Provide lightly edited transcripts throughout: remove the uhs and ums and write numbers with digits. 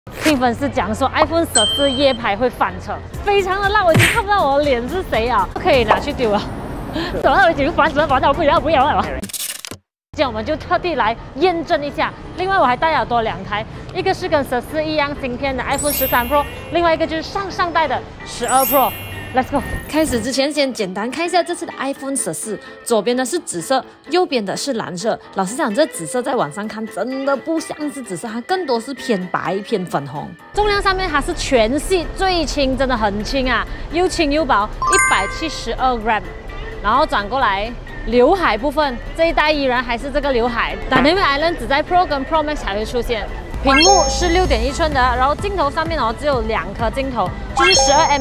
听粉丝讲说 iPhone 14夜拍会翻车，非常的辣，我已经看不到我的脸是谁啊，不可以拿去丢了。等到我已经翻车，烦到不要了。今天我们就特地来验证一下。另外我还带了多2台，一个是跟14一样芯片的 iPhone 13 Pro， 另外一个就是上代的12 Pro。Let's go！ 开始之前，先简单看一下这次的 iPhone 14，左边的是紫色，右边的是蓝色。老实讲，这紫色在网上看真的不像是紫色，它更多是偏白偏粉红。重量上面它是全系最轻，真的很轻啊，又轻又薄，172 gram。然后转过来，刘海部分这一代依然还是这个刘海，但因为 Island 只在 Pro 跟 Pro Max 才会出现。屏幕是6.1寸的，然后镜头上面只有2颗镜头，就是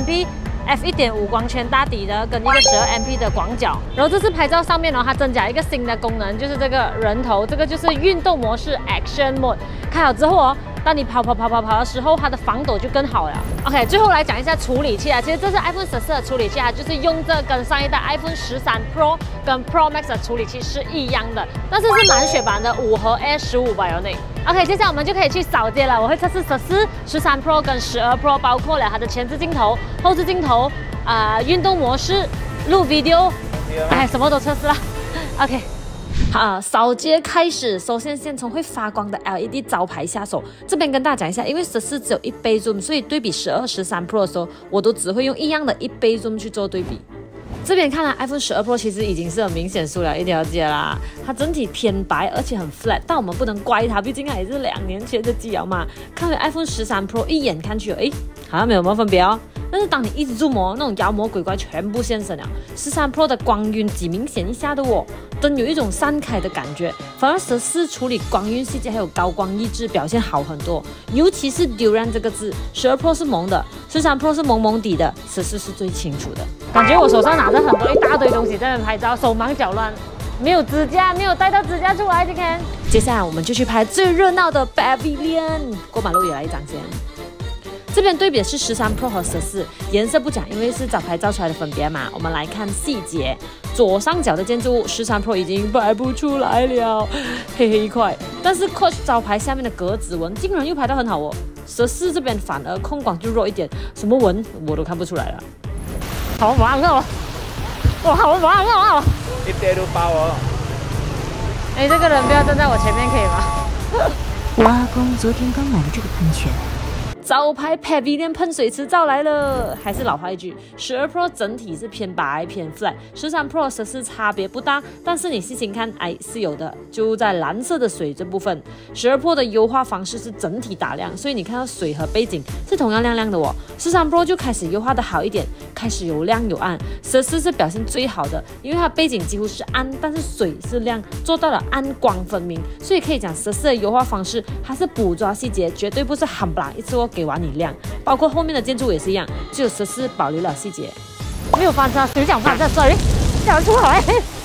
12MP。f1.5 光圈大底的跟一个12MP 的广角，然后这次拍照上面它增加一个新的功能，就是这个人头，这个就是运动模式 Action Mode。开好之后当你跑的时候，它的防抖就更好了。OK， 最后来讲一下处理器啊，其实这是 iPhone 14的处理器，它就是用这跟上一代 iPhone 13 Pro 跟 Pro Max 的处理器是一样的，但是是满血版的5核 A15 Bionic。OK， 接下来我们就可以去扫街了。我会测试14、13 Pro 跟12 Pro， 包括了它的前置镜头、后置镜头、运动模式、录 video， 什么都测试了。OK。好，扫街开始。首先，先从会发光的 LED 招牌下手。这边跟大家讲一下，因为14只有1倍 zoom， 所以对比12、13 Pro 的时候，我都只会用一样的1倍 zoom 去做对比。这边看iPhone 12 Pro 其实已经是很明显输了一条街啦，它整体偏白，而且很 flat， 但我们不能怪它，毕竟它也是2年前的机了嘛。看回 iPhone 13 Pro， 一眼看去，好像没有什么分别哦。但是当你一直zoom那种妖魔鬼怪全部现身了。13 Pro 的光晕极明显一下的灯有一种散开的感觉，反而14处理光晕细节还有高光抑制表现好很多，尤其是 Duran 这个字，12 Pro 是蒙的，13 Pro 是蒙蒙底的，14是最清楚的。感觉我手上拿着一大堆东西在那边拍照，手忙脚乱，没有支架，没有带到支架出来，今天。接下来我们就去拍最热闹的 Pavilion， 过马路也来一张先。这边对比的是13 Pro 和14，颜色不讲，因为是早拍照出来的分别嘛。我们来看细节，左上角的建筑物13 Pro 已经拍不出来了，黑黑一块。但是 Coach 招牌下面的格子纹竟然又拍到很好哦。14这边反而空广就弱一点，什么纹我都看不出来了。好忙哦！我好忙哦！ 一跌都包哦。 这个人不要站在我前面可以吗？ 我阿公昨天刚买了这个喷泉。 招牌 Pavilion 喷水池照来了，还是老话一句，12 Pro 整体是偏白偏 flat，13 Pro 14差别不大，但是你细心看，是有的，就在蓝色的水这部分。12 Pro 的优化方式是整体打亮，所以你看到水和背景是同样亮亮的13 Pro 就开始优化的好一点，开始有亮有暗。14是表现最好的，因为它背景几乎是暗，但是水是亮，做到了暗光分明，所以可以讲14的优化方式，它是捕捉细节，绝对不是喊不啦一次给完你亮，包括后面的建筑也是一样，只有14保留了细节。没有翻车，谁想翻车？谁想出来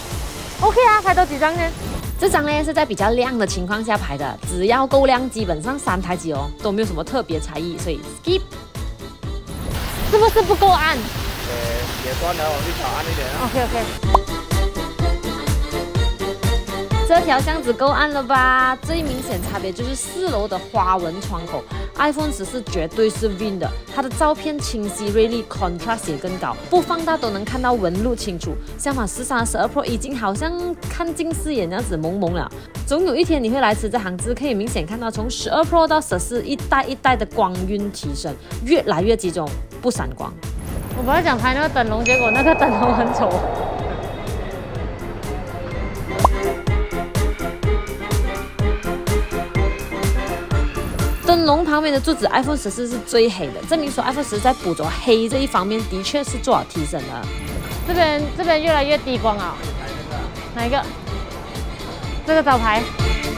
？OK 啊，拍到几张呢？这张呢是在比较亮的情况下拍的，只要够亮，基本上3台机都没有什么特别差异，所以 skip。是不是不够暗？ 也算了，我去调暗一点啊。 OK。这条巷子够暗了吧？最明显差别就是4楼的花纹窗口 ，iPhone 14绝对是 Win 的，它的照片清晰锐利 ，contrast 也更高，不放大都能看到纹路清楚。相反，13、12 Pro 已经好像看近视眼那样子蒙蒙了。总有一天你会来吃这行字，可以明显看到从12 Pro 到14一代一代的光晕提升，越来越集中，不闪光。我本来想拍那个灯笼，结果那个灯笼很丑。灯笼旁边的柱子 ，iPhone 14是最黑的，证明说 iPhone 14在捕捉黑这一方面的确是做好提升的。这边越来越低光啊，哪一个？这个招牌。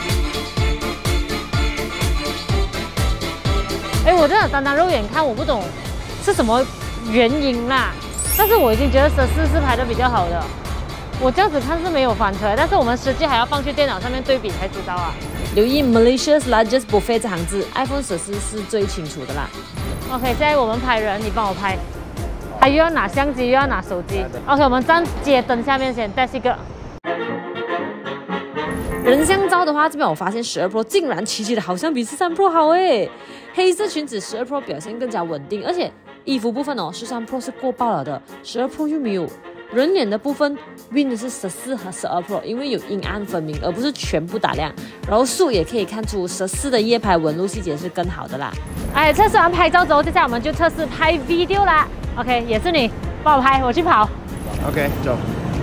我真的单肉眼看我不懂是什么原因啦，但是我已经觉得14是拍的比较好的。我这样子看是没有翻车，但是我们实际还要放去电脑上面对比才知道啊。留意 Malaysia's largest buffet 这行字 ，iPhone 14是最清楚的啦。OK， 现在我们拍人，你帮我拍。他又要拿相机，又要拿手机。OK， 我们站街灯下面先 test 一个。 人像照的话，这边我发现12 Pro 竟然骑起来好像比13 Pro 好诶。黑色裙子12 Pro 表现更加稳定，而且衣服部分哦，13 Pro 是过曝了的，12 Pro 又没有。人脸的部分 ，win 的是14和12 Pro， 因为有阴暗分明，而不是全部打亮。然后数也可以看出14的夜拍纹路细节是更好的啦。 哎，测试完拍照之后，接下来我们就测试拍 video 啦。OK， 也是你帮我拍，我去跑。 OK， 走。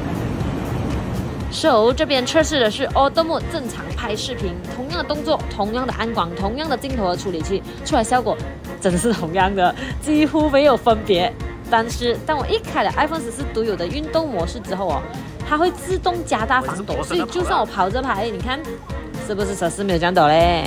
手这边测试的是 Auto Mode 正常拍视频，同样的动作，同样的暗光，同样的镜头和处理器，出来效果真的是同样的，几乎没有分别。但是当我一开了 iPhone 14独有的运动模式之后哦，它会自动加大防抖，所以就算我跑着拍，你看是不是14没有这样抖嘞？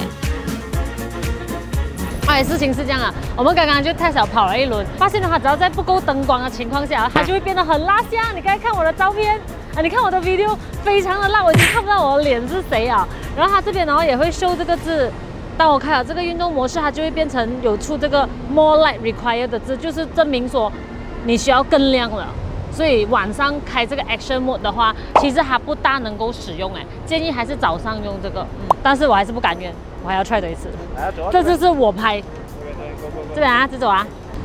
哎，事情是这样啊，我们刚刚就太少跑了一轮，发现的话，只要在不够灯光的情况下，它就会变得很蜡像。你刚才看我的照片啊，你看我的 video 非常的辣，我已经看不到我的脸是谁啊。然后它这边呢也会秀这个字。当我开了这个运动模式，它就会变成有出这个 more light required 的字，就是证明说你需要更亮了。所以晚上开这个 action mode 的话，其实它不大能够使用哎，建议还是早上用这个。但是我还是不敢用，我还要 try 多一次。这就是我拍，这边啊，这走啊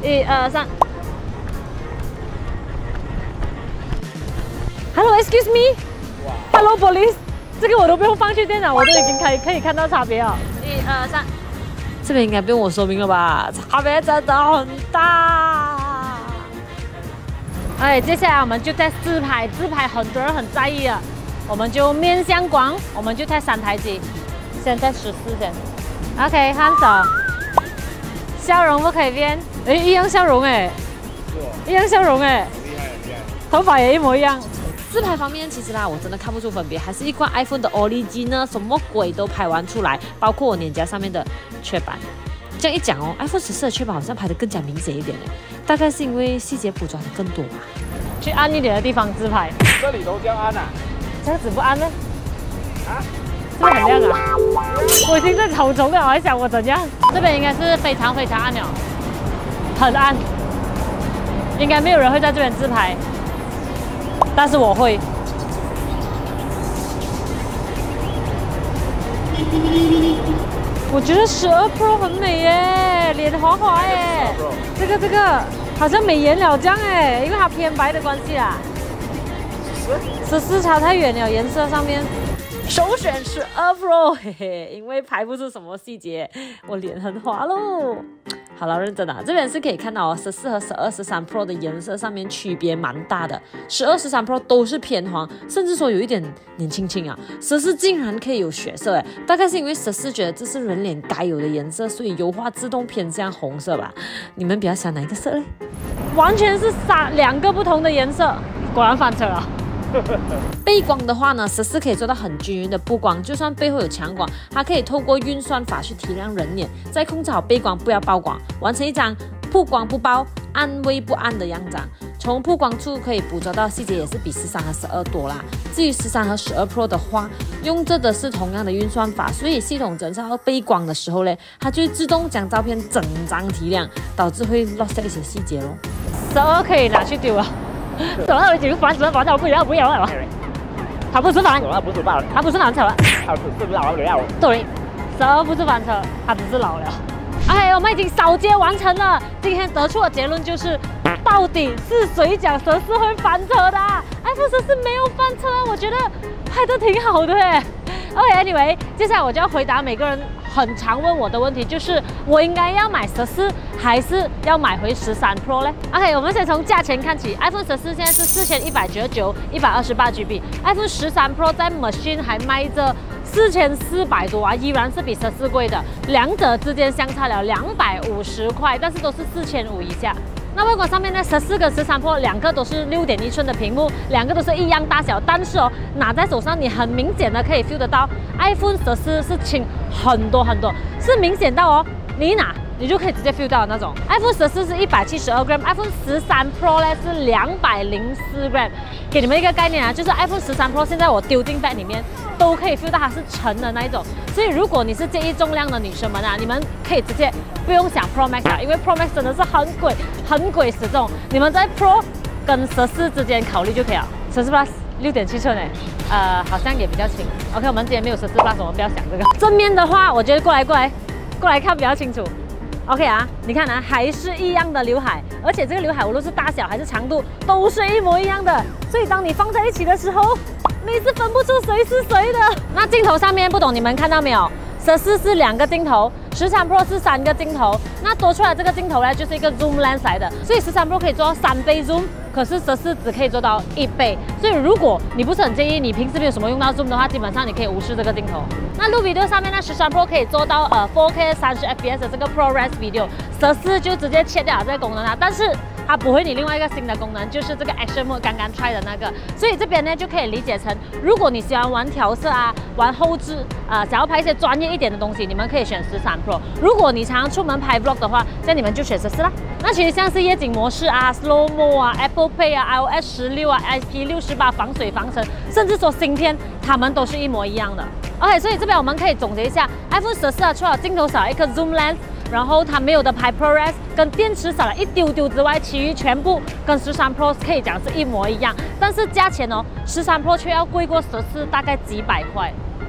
，1、2、3。Hello, excuse me. Hello, police. 这个我都不用放去电脑，我都已经可以看到差别了。1、2、3， 这边应该不用我说明了吧？差别真的很大。 哎，接下来我们就在自拍，自拍很多人很在意啊，我们就面向光，我们就在3台机，先在14先。OK， 看手，笑容不可以变，哎，一样笑容哎，一样笑容哎，头发也一模一样。 自拍方面，其实啦，我真的看不出分别，还是一贯 iPhone 的 Origin 呢，什么鬼都拍完出来，包括我脸颊上面的雀斑。这样一讲哦 ，iPhone 14的雀斑好像拍得更加明显一点嘞，大概是因为细节捕捉的更多吧。 去暗一点的地方自拍， 这里都这样暗啊？ 这样子不暗呢？啊？是不是很亮啊？我已经在草丛了，我还想我怎样？这边应该是非常非常暗了，很暗，应该没有人会在这边自拍。但是我会。我觉得12 Pro 很美耶，脸滑滑耶。这个好像美颜了这样哎，因为它偏白的关系啦。14差太远了，颜色上面。首选12 Pro， 嘿嘿，因为拍不出什么细节，我脸很滑喽。好了，认真的，这边是可以看到哦，14和12、13 Pro 的颜色上面区别蛮大的，12、13 Pro 都是偏黄，甚至说有一点年轻轻啊。14竟然可以有血色哎，大概是因为14觉得这是人脸该有的颜色，所以优化自动偏向红色吧。你们比较喜欢哪一个色嘞？ 完全是2个不同的颜色，果然翻车了。 背光的话呢，14可以做到很均匀的布光，就算背后有强光，它可以透过运算法去提亮人脸，再控制好背光不要曝光，完成一张曝光不曝、暗微不暗的样张。从曝光处可以捕捉到细节也是比13和12多啦。至于13和12 Pro 的话，用着的是同样的运算法，所以系统侦测到背光的时候呢，它就会自动将照片整张提亮，导致会落下一些细节咯。 12可以拿去丢了。怎么已经烦死了，烦到不要了。他不是烦，他不是翻车了，他只是老了。对，12不是翻车，他只是老了。哎，我们已经扫街完成了。今天得出的结论就是，到底是谁讲14会翻车的？iPhone 14没有翻车，我觉得拍得挺好的哎。OK，anyway， 接下来我就要回答每个人很常问我的问题，就是我应该要买14还是要买回13 Pro 呢 ？OK， 我们先从价钱看起。iPhone 14现在是4199 128GB，iPhone 13 Pro 在 Machine 还卖着4400多啊，依然是比14贵的，两者之间相差了250块，但是都是4500以下。那外观上面呢，14跟13 Pro 两个都是6.1寸的屏幕，两个都是一样大小，但是哦，拿在手上你很明显的可以 feel 得到 ，iPhone 14是轻很多，是明显到哦，你一拿你就可以直接 feel 到的那种。iPhone 14是172g，iPhone 13 Pro 呢是204g。给你们一个概念啊，就是 iPhone 13 Pro 现在我丢进 bag 里面都可以 feel 到它是沉的那一种。所以如果你是介意重量的女生们啊，你们可以直接不用想 Pro Max 了，因为 Pro Max 真的是很鬼死重。你们在 Pro 跟14之间考虑就可以了。14 Plus 6.7寸哎，好像也比较轻。OK， 我们今天没有14 Plus， 我们不要想这个。正面的话，我觉得过来看比较清楚。OK 啊，你看啊，还是一样的刘海，而且这个刘海无论是大小还是长度都是一模一样的，所以当你放在一起的时候，你是分不出谁是谁的。那镜头上面不懂你们看到没有？14是2个镜头，13 Pro 是3个镜头。那多出来这个镜头呢，就是一个 zoom lens 来的，所以13 Pro 可以做到3倍 zoom， 可是14只可以做到1倍。所以如果你不是很介意，你平时没有什么用到 zoom 的话，基本上你可以无视这个镜头。那录 video 上面呢，13 Pro 可以做到4K 30 FPS 的这个 ProRes video，14就直接切掉这个功能啦，但是它不会你另外一个新的功能，就是这个 Action Mode 刚刚 try 的那个，所以这边呢就可以理解成，如果你喜欢玩调色啊、玩后置想要拍一些专业一点的东西，你们可以选13 Pro。如果你常常出门拍 vlog 的话，那你们就选14啦。那其实像是夜景模式啊、Slow Mo 啊、Apple Pay 啊、iOS 16啊、IP68 防水防尘，甚至说芯片，它们都是一模一样的。OK， 所以这边我们可以总结一下 ，iPhone 14啊，除了镜头少了一颗 zoom lens。然后它没有的拍 ProRes 跟电池少了一丢丢之外，其余全部跟13 Pro 可以讲是一模一样，但是价钱哦，13 Pro 却要贵过14大概几百块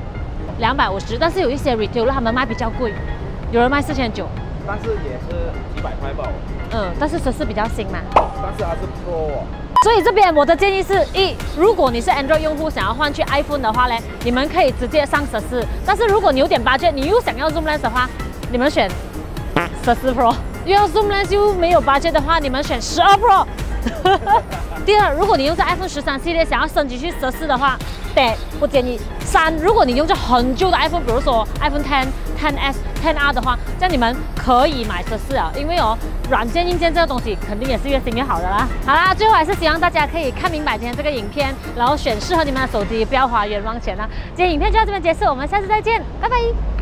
，250，但是有一些 retailer 他们卖比较贵，有人卖4900， 但是也是几百块吧。 但是14比较新嘛， 但是它是 Pro 哦。 所以这边我的建议是：如果你是 Android 用户想要换去 iPhone 的话呢，你们可以直接上14，但是如果你有点 budget， 你又想要 zoom lens 的话，你们选14 Pro， 又要 zoom lens 又没有 budget 的话，你们选12 Pro。第二，如果你用在 iPhone 13系列想要升级去14的话，不建议。3，如果你用着很旧的 iPhone， 比如说 iPhone X、10S、10R 的话，这样你们可以买14啊，因为软件硬件这个东西肯定也是越新越好的啦。好啦，最后还是希望大家可以看明白今天这个影片，然后选适合你们的手机，不要花冤枉钱啦。今天影片就到这边结束，我们下次再见，拜拜。